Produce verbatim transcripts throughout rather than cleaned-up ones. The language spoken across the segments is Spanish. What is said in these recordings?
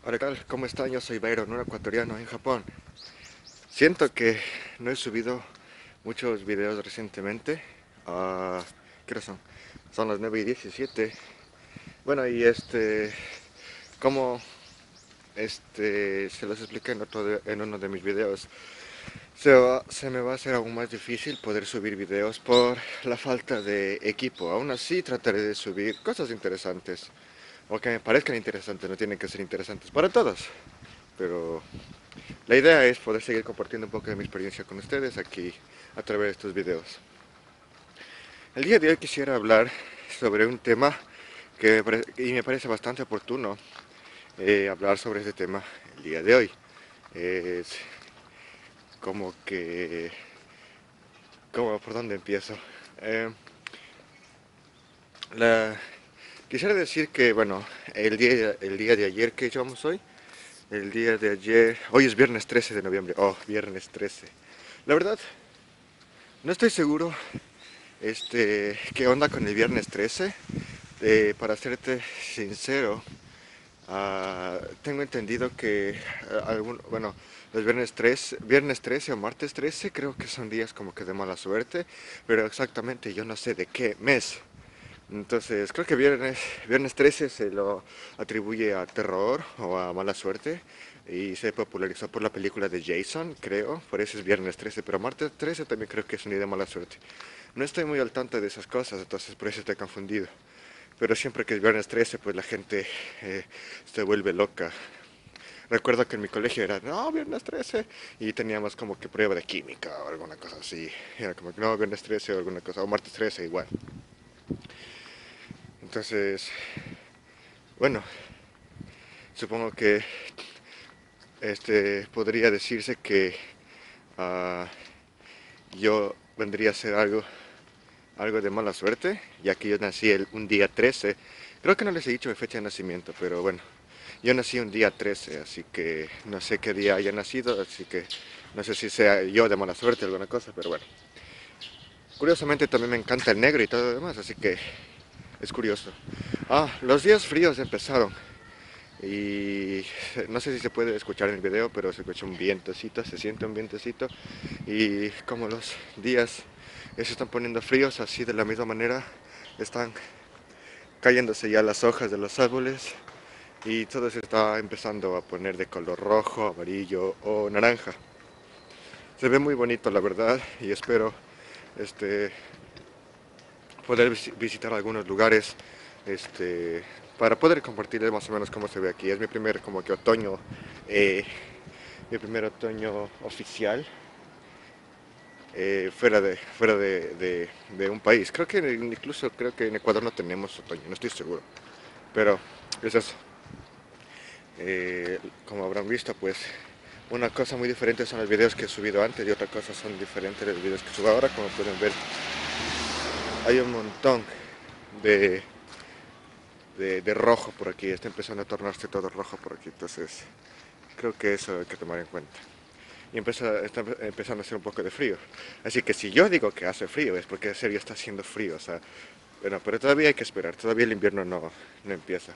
Hola, ¿qué tal? ¿Cómo están? Yo soy Byron, un ecuatoriano en Japón. Siento que no he subido muchos videos recientemente. Ah, ¿qué hora son? Son las nueve y diecisiete. Bueno, y este, como este, se los expliqué en, otro de- en uno de mis videos, se, va- se me va a hacer aún más difícil poder subir videos por la falta de equipo. Aún así, trataré de subir cosas interesantes o que me parezcan interesantes. No tienen que ser interesantes para todos, pero la idea es poder seguir compartiendo un poco de mi experiencia con ustedes aquí a través de estos videos. El día de hoy quisiera hablar sobre un tema que me parece, y me parece bastante oportuno eh, hablar sobre este tema el día de hoy. Es como que, como, ¿por dónde empiezo? Eh, la, Quisiera decir que, bueno, el día, el día de ayer que llevamos hoy, el día de ayer, hoy es viernes trece de noviembre, oh, viernes trece. La verdad, no estoy seguro este, qué onda con el viernes trece. Eh, para serte sincero, ah, tengo entendido que ah, algún, bueno, los viernes trece, viernes trece o martes trece creo que son días como que de mala suerte, pero exactamente yo no sé de qué mes. Entonces, creo que viernes, viernes trece se lo atribuye a terror o a mala suerte y se popularizó por la película de Jason, creo, por eso es viernes trece, pero martes trece también creo que es un día de mala suerte. No estoy muy al tanto de esas cosas, entonces por eso estoy confundido. Pero siempre que es viernes trece, pues la gente eh, se vuelve loca. Recuerdo que en mi colegio era, no, viernes trece, y teníamos como que prueba de química o alguna cosa así. Era como que no, viernes trece o alguna cosa, o martes trece igual. Entonces, bueno, supongo que este podría decirse que uh, yo vendría a ser algo, algo de mala suerte, ya que yo nací el, un día trece. Creo que no les he dicho mi fecha de nacimiento, pero bueno, yo nací un día trece, así que no sé qué día haya nacido, así que no sé si sea yo de mala suerte o alguna cosa, pero bueno. Curiosamente también me encanta el negro y todo lo demás, así que es curioso. Ah, los días fríos empezaron. Y no sé si se puede escuchar en el video, pero se escucha un vientecito, se siente un vientecito. Y como los días se están poniendo fríos, así de la misma manera están cayéndose ya las hojas de los árboles y todo se está empezando a poner de color rojo, amarillo o naranja. Se ve muy bonito la verdad y espero este, poder visitar algunos lugares este, para poder compartirles más o menos cómo se ve aquí. Es mi primer como que otoño, eh, mi primer otoño oficial eh, fuera, de, fuera de, de, de, un país. Creo que incluso creo que en Ecuador no tenemos otoño, no estoy seguro. Pero es eso. Eh, como habrán visto, pues una cosa muy diferente son los videos que he subido antes y otra cosa son diferentes los videos que subo ahora. Como pueden ver, hay un montón de, de, de rojo por aquí. Está empezando a tornarse todo rojo por aquí. Entonces, creo que eso hay que tomar en cuenta. Y empieza, está empezando a hacer un poco de frío. Así que si yo digo que hace frío es porque en serio está haciendo frío. O sea, bueno, pero todavía hay que esperar. Todavía el invierno no, no empieza.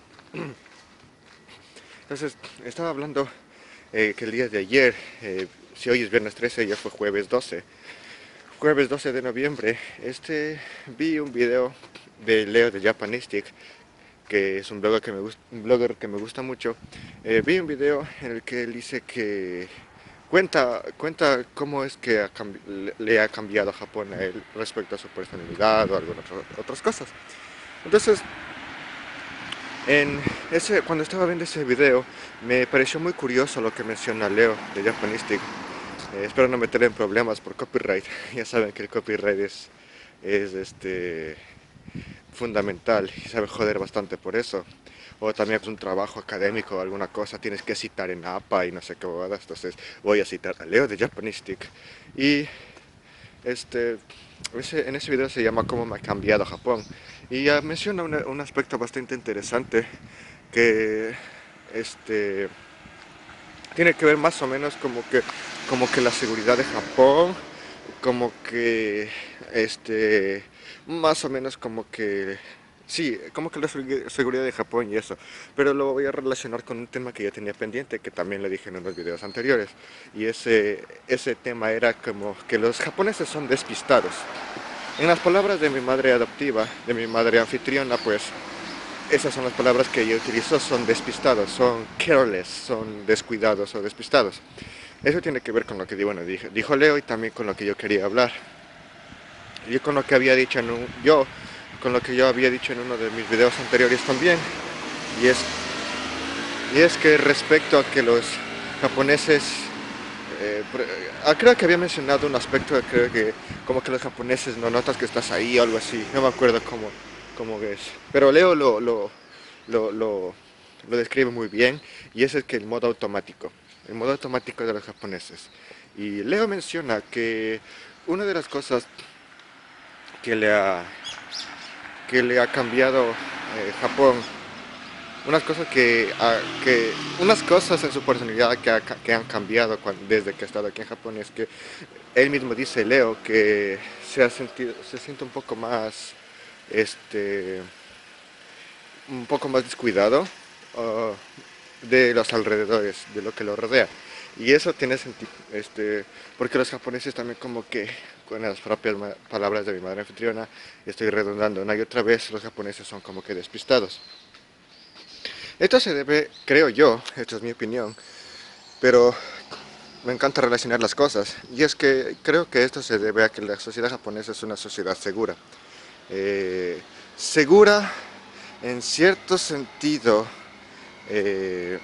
Entonces, estaba hablando eh, que el día de ayer, eh, si hoy es viernes trece, ya fue jueves doce. Jueves doce de noviembre, este, vi un video de Leo de Japanistic, que es un blogger que me, gusta, un blogger que me gusta mucho. Eh, vi un video en el que él dice que cuenta, cuenta cómo es que ha le ha cambiado a Japón a él respecto a su personalidad o algunas otras cosas. Entonces, en ese, cuando estaba viendo ese video, me pareció muy curioso lo que menciona Leo de Japanistic. Eh, espero no meter en problemas por copyright. Ya saben que el copyright es, es este, fundamental y sabe joder bastante por eso. O también es un trabajo académico o alguna cosa, tienes que citar en A P A y no sé qué bobadas. Entonces voy a citar a Leo de Japanistic. Y este, ese, en ese video se llama Cómo me ha cambiado Japón. Y uh, menciona una, un aspecto bastante interesante que este, tiene que ver más o menos como que, como que la seguridad de Japón, como que este, más o menos como que Sí, como que la segu- seguridad de Japón y eso, pero lo voy a relacionar con un tema que yo tenía pendiente, que también le dije en unos videos anteriores, y ese, ese tema era como que los japoneses son despistados. En las palabras de mi madre adoptiva, de mi madre anfitriona, pues esas son las palabras que ella utilizó, son despistados, son careless, son descuidados o despistados. Eso tiene que ver con lo que bueno, dijo, dijo Leo y también con lo que yo quería hablar. Yo con lo que había dicho en un, yo con lo que yo había dicho en uno de mis videos anteriores también, y es, y es que respecto a que los japoneses, eh, ah, creo que había mencionado un aspecto, creo que como que los japoneses no notas que estás ahí o algo así, no me acuerdo cómo, cómo es, pero Leo lo, lo, lo, lo, lo describe muy bien, y es el que el modo automático, el modo automático de los japoneses. Y Leo menciona que una de las cosas que le ha, que le ha cambiado eh, Japón, unas cosas que, ah, que, unas cosas en su personalidad que, ha- que han cambiado cuan- desde que ha estado aquí en Japón es que él mismo dice, Leo, que se ha sentido, se siente un poco más, este, un poco más descuidado uh, de los alrededores, de lo que lo rodea. Y eso tiene sentido, este, porque los japoneses también como que, con las propias palabras de mi madre anfitriona, estoy redundando una y otra vez, los japoneses son como que despistados. Esto se debe, creo yo, esto es mi opinión, pero me encanta relacionar las cosas, y es que creo que esto se debe a que la sociedad japonesa es una sociedad segura. Eh, segura en cierto sentido, eh,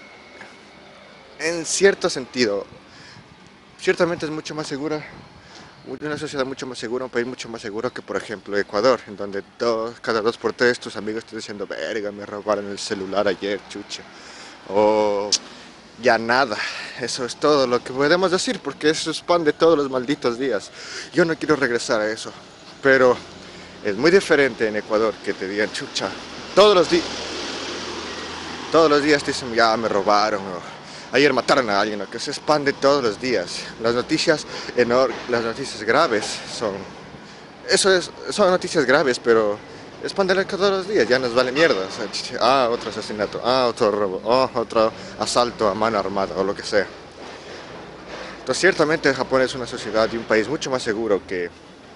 en cierto sentido, ciertamente es mucho más segura, una sociedad mucho más segura, un país mucho más seguro que por ejemplo Ecuador, en donde dos, cada dos por tres tus amigos están diciendo, verga, me robaron el celular ayer, chucha, o ya nada, eso es todo lo que podemos decir, porque eso es pan de todos los malditos días. Yo no quiero regresar a eso, pero es muy diferente en Ecuador que te digan, chucha, todos los días, todos los días te dicen, ya me robaron, o ayer mataron a alguien, o que se expande todos los días. Las noticias, enor las noticias graves son, eso es, son noticias graves, pero expanden todos los días, ya nos vale mierda. O sea, ah, otro asesinato, ah, otro robo, oh, otro asalto a mano armada, o lo que sea. Entonces, ciertamente Japón es una sociedad y un país mucho más seguro que,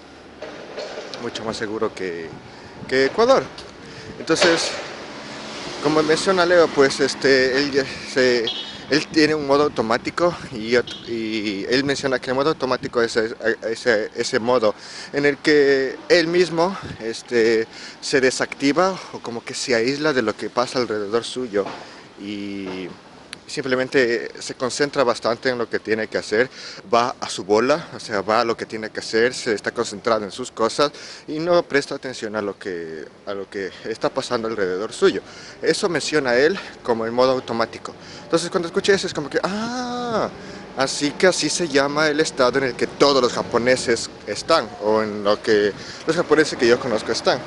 mucho más seguro que, que Ecuador. Entonces, como menciona Leo, pues este, él, se, él tiene un modo automático y, y, él menciona que el modo automático es ese, ese modo en el que él mismo este, se desactiva o como que se aísla de lo que pasa alrededor suyo y simplemente se concentra bastante en lo que tiene que hacer, va a su bola, o sea, va a lo que tiene que hacer, se está concentrado en sus cosas y no presta atención a lo que, a lo que está pasando alrededor suyo. Eso menciona él como el modo automático. Entonces cuando escuché eso es como que, ah, así que así se llama el estado en el que todos los japoneses están, o en lo que los japoneses que yo conozco están.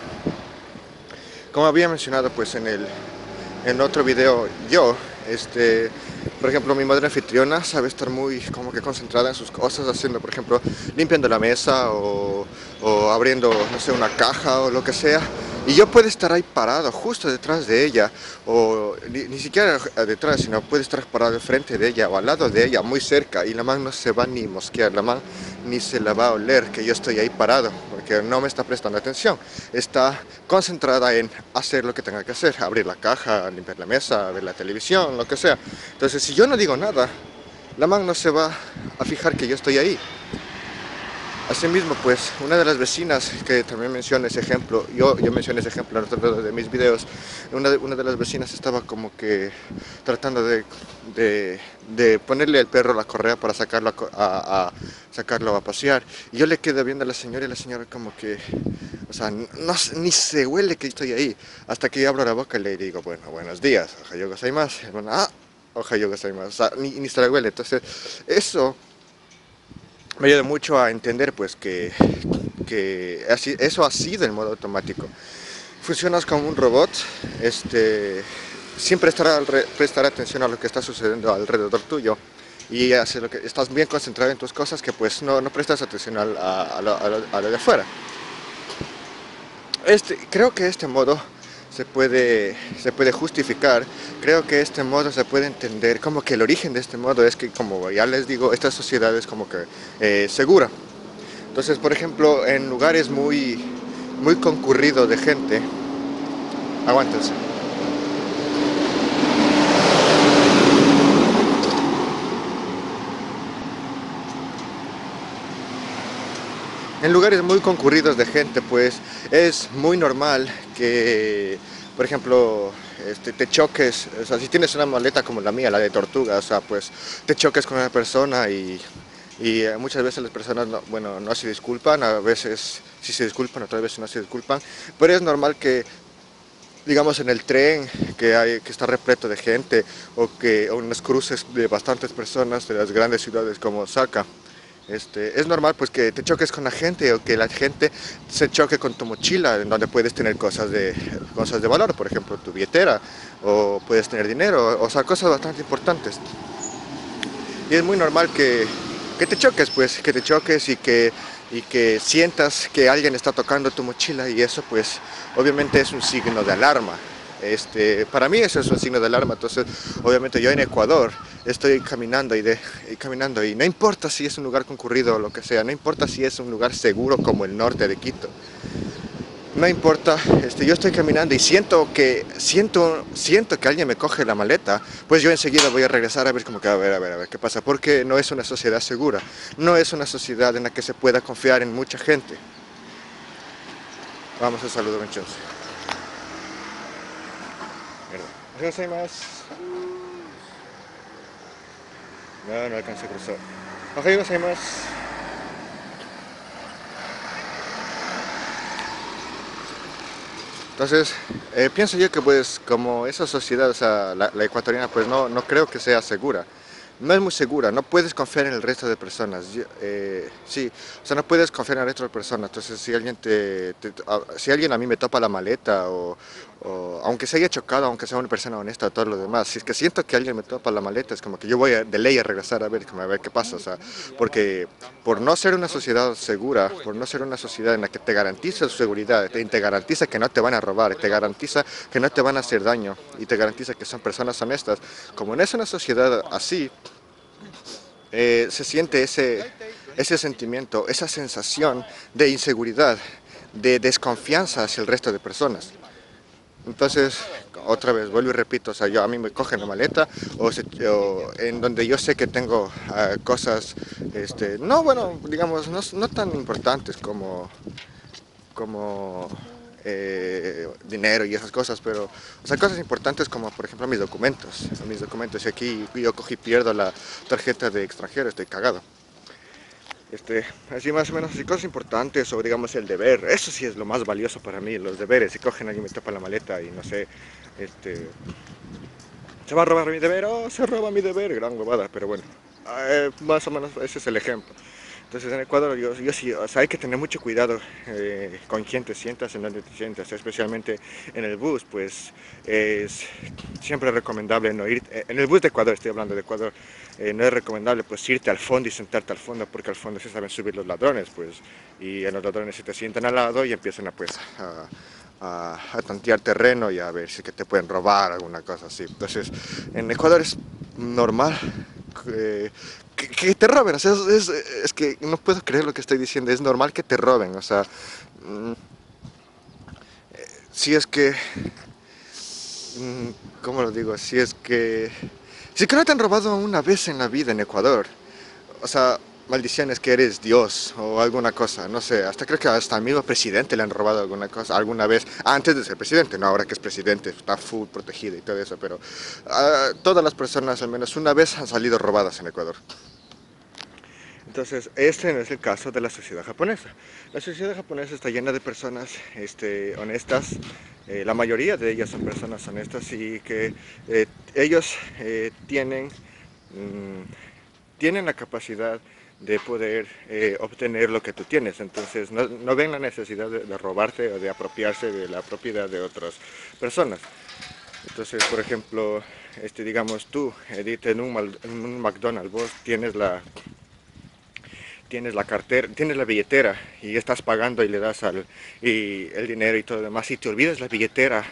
Como había mencionado pues en el en otro video yo, este, por ejemplo, mi madre anfitriona sabe estar muy como que concentrada en sus cosas, haciendo, por ejemplo, limpiando la mesa o, o abriendo, no sé, una caja o lo que sea. Y yo puedo estar ahí parado, justo detrás de ella, o ni, ni siquiera detrás, sino puede estar parado enfrente de ella o al lado de ella, muy cerca, y la man no se va ni mosquear, la man ni se la va a oler que yo estoy ahí parado, porque no me está prestando atención, está concentrada en hacer lo que tenga que hacer, abrir la caja, limpiar la mesa, ver la televisión, lo que sea. Entonces, si yo no digo nada, la man no se va a fijar que yo estoy ahí. Asimismo, pues, una de las vecinas que también menciona ese ejemplo, yo, yo mencioné ese ejemplo en otro de mis videos, una de, una de las vecinas estaba como que tratando de, de, de ponerle al perro la correa para sacarlo a, a, a, sacarlo a pasear, y yo le quedé viendo a la señora y la señora como que, o sea, no, ni se huele que estoy ahí, hasta que yo abro la boca y le digo, bueno, buenos días, ojalá gozaimasu, bueno, ah, ojalá gozaimasu, o sea, ni, ni se le huele. Entonces, eso me ayuda mucho a entender pues que, que así, eso ha sido el modo automático. Funcionas como un robot, este, sin prestar, prestar atención a lo que está sucediendo alrededor tuyo y hace lo que, estás bien concentrado en tus cosas que pues no, no prestas atención a, a, a, lo, a, lo, a lo de afuera. Este, creo que este modo se puede, se puede justificar. Creo que este modo se puede entender como que el origen de este modo es que, como ya les digo, esta sociedad es como que eh, segura. Entonces, por ejemplo, en lugares muy, muy concurridos de gente, aguántense. En lugares muy concurridos de gente, pues es muy normal que, por ejemplo, este, te choques, o sea, si tienes una maleta como la mía, la de tortuga, o sea, pues te choques con una persona y, y eh, muchas veces las personas, no, bueno, no se disculpan, a veces sí se disculpan, otras veces no se disculpan, pero es normal que, digamos, en el tren que, hay, que está repleto de gente o que o en los cruces de bastantes personas de las grandes ciudades como Osaka, este, es normal pues que te choques con la gente o que la gente se choque con tu mochila en donde puedes tener cosas de, cosas de valor, por ejemplo tu billetera o puedes tener dinero, o sea, cosas bastante importantes. Y es muy normal que, que te choques, pues, que te choques y que, y que sientas que alguien está tocando tu mochila y eso pues obviamente es un signo de alarma. Este, para mí eso es un signo de alarma, entonces obviamente yo en Ecuador estoy caminando y, de, y caminando y no importa si es un lugar concurrido o lo que sea, no importa si es un lugar seguro como el norte de Quito, no importa, este, yo estoy caminando y siento que, siento, siento que alguien me coge la maleta, pues yo enseguida voy a regresar a ver como que a ver, a ver, a ver qué pasa, porque no es una sociedad segura, no es una sociedad en la que se pueda confiar en mucha gente. Vamos a saludar entonces. Mierda. No, no alcancé a cruzar. Ohayou gozaimasu. Entonces, eh, pienso yo que pues como esa sociedad, o sea, la, la ecuatoriana, pues no, no creo que sea segura. No es muy segura, no puedes confiar en el resto de personas. Yo, eh, sí, o sea, no puedes confiar en el resto de personas. Entonces, si alguien te, te- a- si alguien a mí me topa la maleta o, o aunque se haya chocado, aunque sea una persona honesta, todo lo demás, si es que siento que alguien me topa la maleta, es como que yo voy a, de ley a regresar a ver, como a ver qué pasa, o sea, porque por no ser una sociedad segura, por no ser una sociedad en la que te garantiza su seguridad, te, te garantiza que no te van a robar, te garantiza que no te van a hacer daño y te garantiza que son personas honestas, como no es una sociedad así, eh, se siente ese, ese sentimiento, esa sensación de inseguridad, de desconfianza hacia el resto de personas. Entonces, otra vez, vuelvo y repito, o sea, yo, a mí me cogen la maleta o, se- o en donde yo sé que tengo ah, cosas, este, no, bueno, digamos, no, no tan importantes como, como eh, dinero y esas cosas, pero, o sea, cosas importantes como, por ejemplo, mis documentos, mis documentos, y aquí yo cojo y pierdo la tarjeta de extranjero, estoy cagado. Este, así más o menos, así cosas importantes o digamos el deber, eso sí es lo más valioso para mí, los deberes, si cogen a alguien me tapa la maleta y no sé, este, se va a robar mi deber, oh, se roba mi deber, gran huevada, pero bueno, eh, más o menos ese es el ejemplo. Entonces en Ecuador yo, yo sí, o sea, hay que tener mucho cuidado eh, con quién te sientas, en dónde te sientas, especialmente en el bus, pues es siempre recomendable no ir, eh, en el bus de Ecuador, estoy hablando de Ecuador, eh, no es recomendable pues irte al fondo y sentarte al fondo porque al fondo se saben subir los ladrones, pues, y en los ladrones se te sientan al lado y empiezan a pues a, a, a tantear terreno y a ver si que te pueden robar alguna cosa así. Entonces en Ecuador es normal que, que, que te roben, o sea, es, es, es, que no puedo creer lo que estoy diciendo, es normal que te roben, o sea, mmm, si es que, mmm, ¿cómo lo digo? Si es que, si es que no te han robado una vez en la vida en Ecuador, o sea, maldiciones que eres Dios o alguna cosa, no sé, hasta creo que hasta al mismo presidente le han robado alguna cosa, alguna vez, antes de ser presidente, no ahora que es presidente, está full protegido y todo eso, pero uh, todas las personas al menos una vez han salido robadas en Ecuador. Entonces, este no es el caso de la sociedad japonesa. La sociedad japonesa está llena de personas este, honestas, eh, la mayoría de ellas son personas honestas y que eh, ellos eh, tienen, mmm, tienen la capacidad de poder eh, obtener lo que tú tienes, entonces no, no ven la necesidad de, de robarte o de apropiarse de la propiedad de otras personas. Entonces, por ejemplo, este, digamos tú, Edith, en un, en un McDonald's, vos tienes la tienes la cartera, tienes la billetera y estás pagando y le das al, y el dinero y todo lo demás y te olvidas la billetera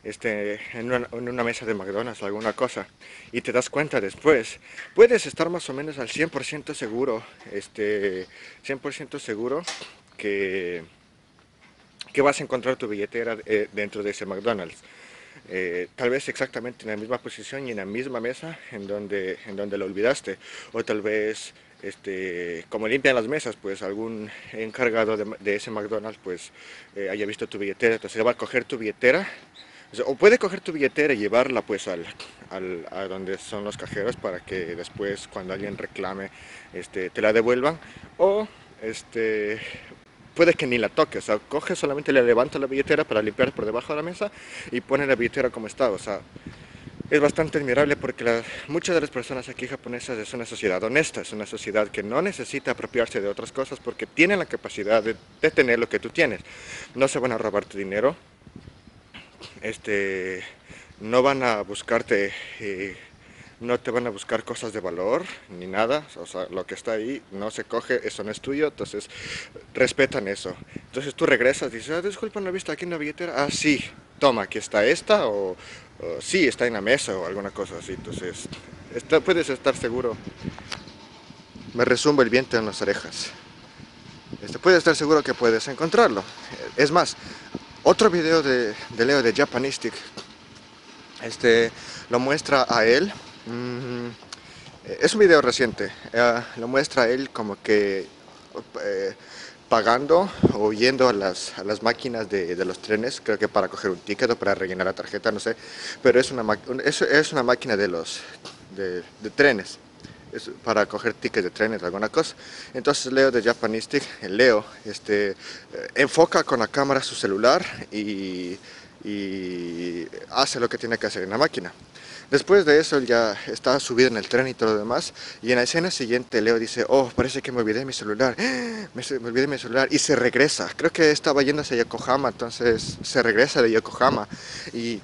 este, en una, en una mesa de McDonald's o alguna cosa y te das cuenta después, puedes estar más o menos al cien por ciento seguro, este, cien por ciento seguro que, que vas a encontrar tu billetera eh, dentro de ese McDonald's. Eh, tal vez exactamente en la misma posición y en la misma mesa en donde, en donde lo olvidaste. O tal vez, este, como limpian las mesas, pues algún encargado de, de ese McDonald's pues eh, haya visto tu billetera. Entonces va a coger tu billetera. O sea, o puede coger tu billetera y llevarla pues al, al, a donde son los cajeros para que después cuando alguien reclame este, te la devuelvan. O este, puede que ni la toque, o sea, coge, solamente le levanta la billetera para limpiar por debajo de la mesa y pone la billetera como está, o sea, es bastante admirable porque la, muchas de las personas aquí japonesas es una sociedad honesta, es una sociedad que no necesita apropiarse de otras cosas porque tienen la capacidad de, de tener lo que tú tienes. No se van a robar tu dinero, este, no van a buscarte eh, no te van a buscar cosas de valor ni nada, o sea, lo que está ahí no se coge, eso no es tuyo, entonces respetan eso. Entonces tú regresas y dices, ah, disculpa, ¿no he visto aquí en la billetera? Ah, sí, toma, aquí está esta, o, o sí, está en la mesa, o alguna cosa así. Entonces, está, puedes estar seguro. Me resumbo el viento en las orejas. Este, puedes estar seguro que puedes encontrarlo. Es más, otro video de, de Leo de Japanistic, este, lo muestra a él. Mmm, Es un video reciente, eh, lo muestra a él como que eh, pagando o yendo a las, a las máquinas de, de los trenes, creo que para coger un ticket o para rellenar la tarjeta, no sé, pero es una, es, es una máquina de los de, de trenes, es para coger tickets de trenes, alguna cosa. Entonces Leo de Japanistic, el Leo, este, eh, enfoca con la cámara su celular y, y hace lo que tiene que hacer en la máquina. Después de eso él ya está subido en el tren y todo lo demás, y en la escena siguiente Leo dice, oh, parece que me olvidé mi celular, me, me olvidé mi celular, y se regresa. Creo que estaba yendo hacia Yokohama, entonces se regresa de Yokohama y,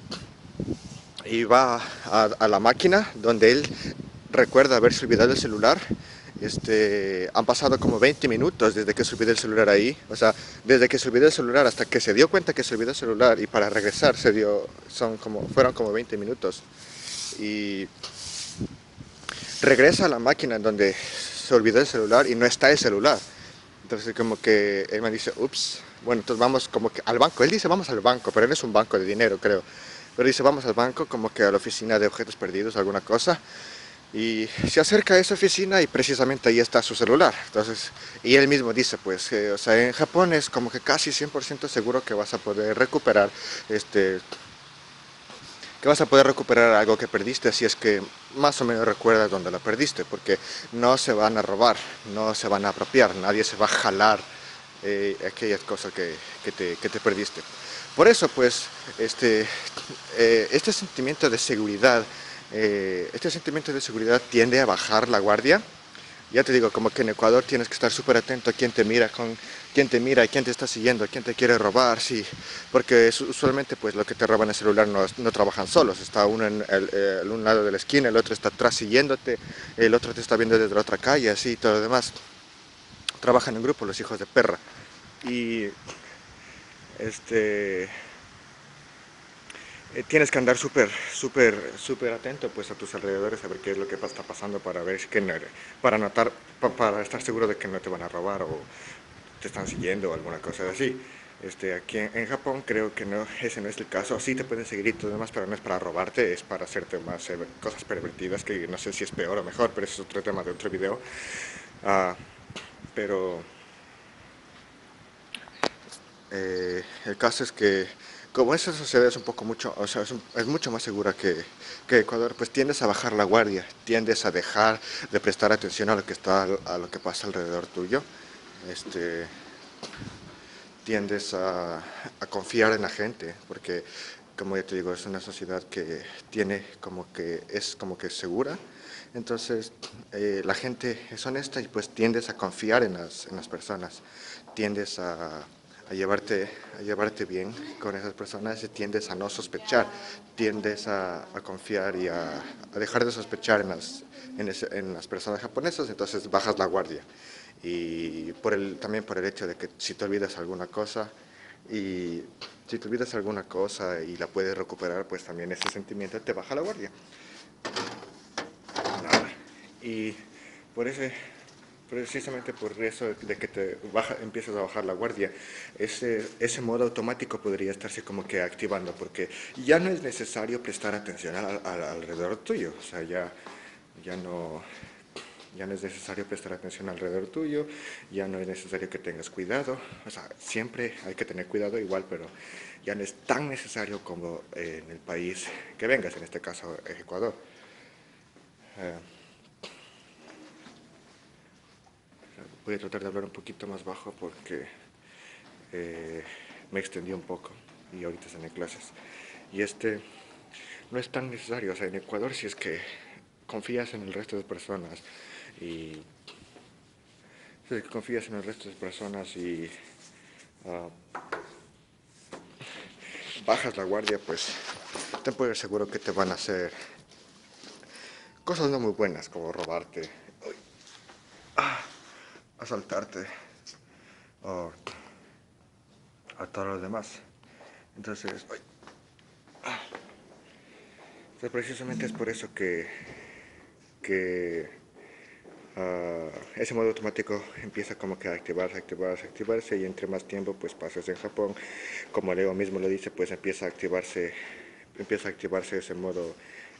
y va a, a la máquina donde él recuerda haberse olvidado el celular. Este, han pasado como veinte minutos desde que se olvidó el celular ahí, o sea, desde que se olvidó el celular hasta que se dio cuenta que se olvidó el celular y para regresar se dio, son como, fueron como veinte minutos. Y regresa a la máquina en donde se olvidó el celular y no está el celular. Entonces como que él me dice, ups, bueno, entonces vamos como que al banco. Él dice vamos al banco, pero él es un banco de dinero, creo. Pero dice vamos al banco, como que a la oficina de objetos perdidos, alguna cosa. Y se acerca a esa oficina y precisamente ahí está su celular. Entonces, y él mismo dice, pues, eh, o sea, en Japón es como que casi cien por ciento seguro que vas a poder recuperar este... que vas a poder recuperar algo que perdiste si es que más o menos recuerdas dónde lo perdiste, porque no se van a robar, no se van a apropiar, nadie se va a jalar eh, aquellas cosas que, que, te, que te perdiste. Por eso, pues, este, eh, este sentimiento de seguridad, eh, este sentimiento de seguridad tiende a bajar la guardia. Ya te digo, como que en Ecuador tienes que estar súper atento a quién te mira, con quién te mira, quién te está siguiendo, quién te quiere robar, sí, porque usualmente pues lo que te roban el celular no, no trabajan solos, está uno en el, el, un lado de la esquina, el otro está atrás siguiéndote, el otro te está viendo desde la otra calle, así, todo lo demás. Trabajan en grupo los hijos de perra. Y este eh, tienes que andar súper, súper, súper atento pues a tus alrededores, a ver qué es lo que está pasando para ver que no, para notar, pa, para estar seguro de que no te van a robar o te están siguiendo o alguna cosa así. Este, aquí en, en Japón creo que no, ese no es el caso. Sí te pueden seguir y todo demás, pero no es para robarte, es para hacerte más eh, cosas pervertidas, que no sé si es peor o mejor, pero ese es otro tema de otro video. Uh, pero eh, el caso es que como esa sociedad es un poco mucho, o sea, es, un, es mucho más segura que, que Ecuador, pues tiendes a bajar la guardia, tiendes a dejar de prestar atención a lo que está, a lo que pasa alrededor tuyo. Este, tiendes a, a confiar en la gente, porque como ya te digo, es una sociedad que tiene como que es como que segura, entonces eh, la gente es honesta y pues tiendes a confiar en las, en las personas, tiendes a, a, llevarte, a llevarte bien con esas personas y tiendes a no sospechar, tiendes a, a confiar y a, a dejar de sospechar en las, en, ese, en las personas japonesas, entonces bajas la guardia. Y por el, también por el hecho de que si te olvidas alguna cosa, Y si te olvidas alguna cosa y la puedes recuperar, pues también ese sentimiento te baja la guardia. Nada. Y por ese, precisamente por eso de que te baja, empiezas a bajar la guardia, ese, ese modo automático podría estarse como que activando, porque ya no es necesario prestar atención al, al- alrededor tuyo, o sea, ya, ya no, ya no es necesario prestar atención alrededor tuyo, ya no es necesario que tengas cuidado, o sea, siempre hay que tener cuidado igual, pero ya no es tan necesario como eh, en el país que vengas, en este caso Ecuador. Eh, Voy a tratar de hablar un poquito más bajo porque eh, me extendí un poco y ahorita están en clases. Y este no es tan necesario, o sea, en Ecuador si es que confías en el resto de personas y si es que confías en el resto de personas y uh, bajas la guardia, pues te puedo seguro que te van a hacer cosas no muy buenas como robarte, asaltarte o a todos los demás. Entonces, pues precisamente es por eso que, que uh, ese modo automático empieza como que a activarse, activarse, activarse y entre más tiempo pues pasas en Japón, como Leo mismo lo dice, pues empieza a activarse, empieza a activarse ese modo